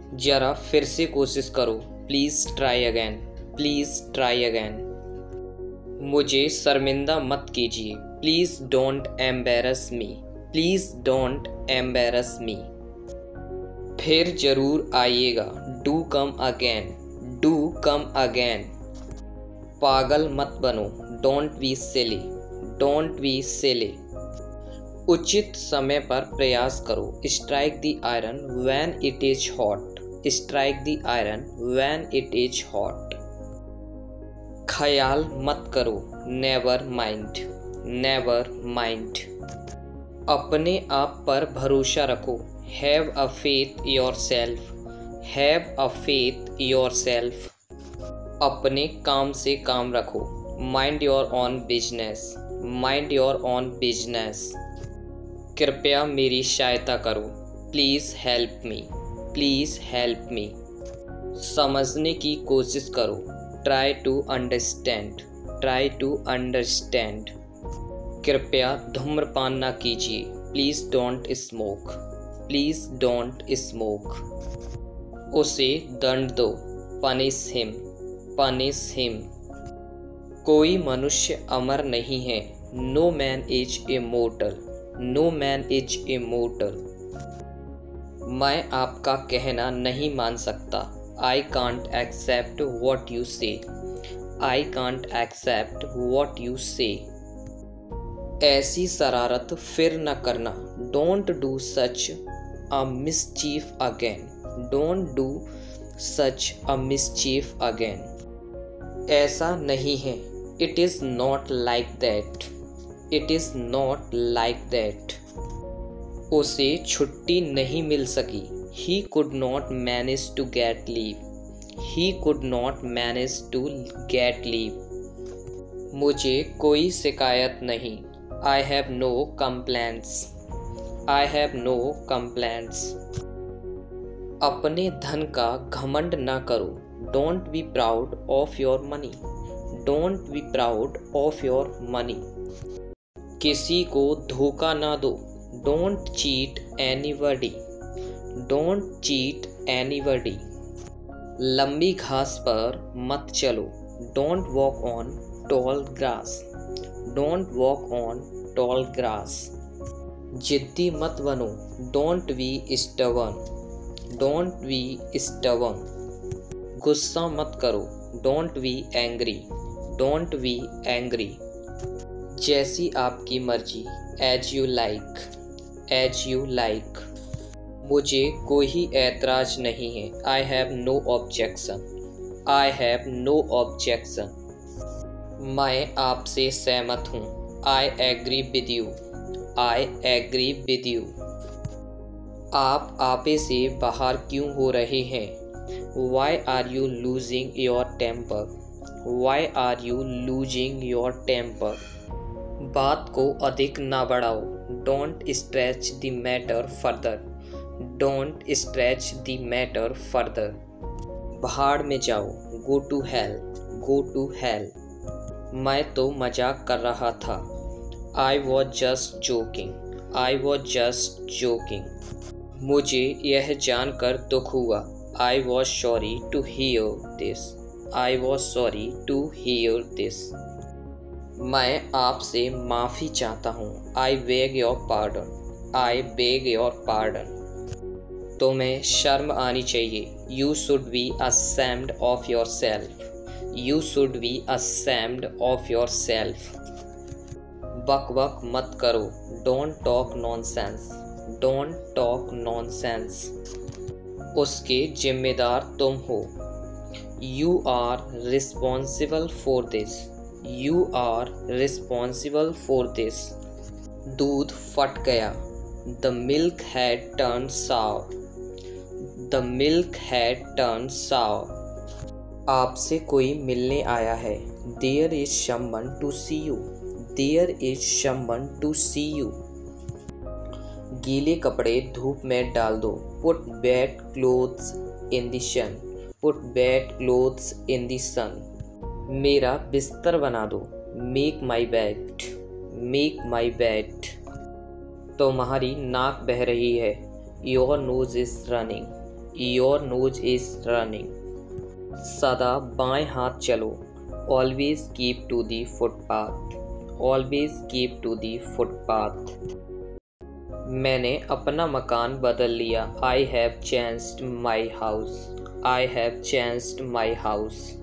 जरा फिर से कोशिश करो, please try again, please try again. मुझे शर्मिंदा मत कीजिए, please don't embarrass me, please don't embarrass me. फिर ज़रूर आइएगा, do come again, do come again. पागल मत बनो, don't be silly, don't be silly. उचित समय पर प्रयास करो, strike the iron when it is hot, strike the iron when it is hot. ख्याल मत करो, नेवर माइंड, नेवर माइंड। अपने आप पर भरोसा रखो, have a faith yourself, have a faith yourself. अपने काम से काम रखो, mind your own business, mind your own business. कृपया मेरी सहायता करो, please help me, please help me. समझने की कोशिश करो, try to understand, try to understand. कृपया धूम्रपान ना कीजिए, please don't smoke, please don't smoke. उसे दंड दो, पनिश हिम, पनिश हिम। कोई मनुष्य अमर नहीं है, no man is immortal, no man is immortal. मैं आपका कहना नहीं मान सकता, I can't accept what you say, I can't accept what you say. ऐसी शरारत फिर न करना, don't do such a mischief again, don't do such a mischief again. ऐसा नहीं है, it is not like that, it is not like that. उसे छुट्टी नहीं मिल सकी, he could not manage to get leave, he could not manage to get leave. मुझे कोई शिकायत नहीं, I have no complaints, I have no complaints. अपने धन का घमंड ना करो, don't be proud of your money, don't be proud of your money. किसी को धोखा ना दो, don't cheat anybody, don't cheat anybody. लंबी घास पर मत चलो, don't walk on tall grass, don't walk on tall grass. जिद्दी मत बनो, don't be stubborn, don't be stubborn. गुस्सा मत करो, don't be angry, don't be angry. जैसी आपकी मर्जी, as you like, as you like. मुझे कोई ऐतराज नहीं है, I have no objection, I have no objection. मैं आपसे सहमत हूँ, I agree with you, I agree with you. आप आपे से बाहर क्यों हो रहे हैं, why are you losing your temper, why are you losing your temper. बात को अधिक ना बढ़ाओ, don't stretch the matter further, don't stretch the matter further. भाड़ में जाओ, go to hell, go to hell. मैं तो मजाक कर रहा था, I was just joking, I was just joking. मुझे यह जानकर दुख हुआ, I was sorry to hear this, I was sorry to hear this. मैं आपसे माफ़ी चाहता हूँ, I beg your pardon, I beg your pardon. तुम्हें शर्म आनी चाहिए, you should be ashamed of your self, you should be ashamed of your self. बक बक मत करो, don't talk nonsense, don't talk nonsense. उसके जिम्मेदार तुम हो, you are responsible for this, You are responsible for this. दूध फट गया, the milk had turned sour, the milk had turned sour. आपसे कोई मिलने आया है, there is someone to see you, there is someone to see you. गीले कपड़े धूप में डाल दो, put wet clothes in the sun, put wet clothes in the sun. मेरा बिस्तर बना दो, make my bed, make my bed. तुम्हारी नाक बह रही है, your nose is running, your nose is running. सदा बाएं हाथ चलो, always keep to the footpath, always keep to the footpath. मैंने अपना मकान बदल लिया, I have changed my house, I have changed my house.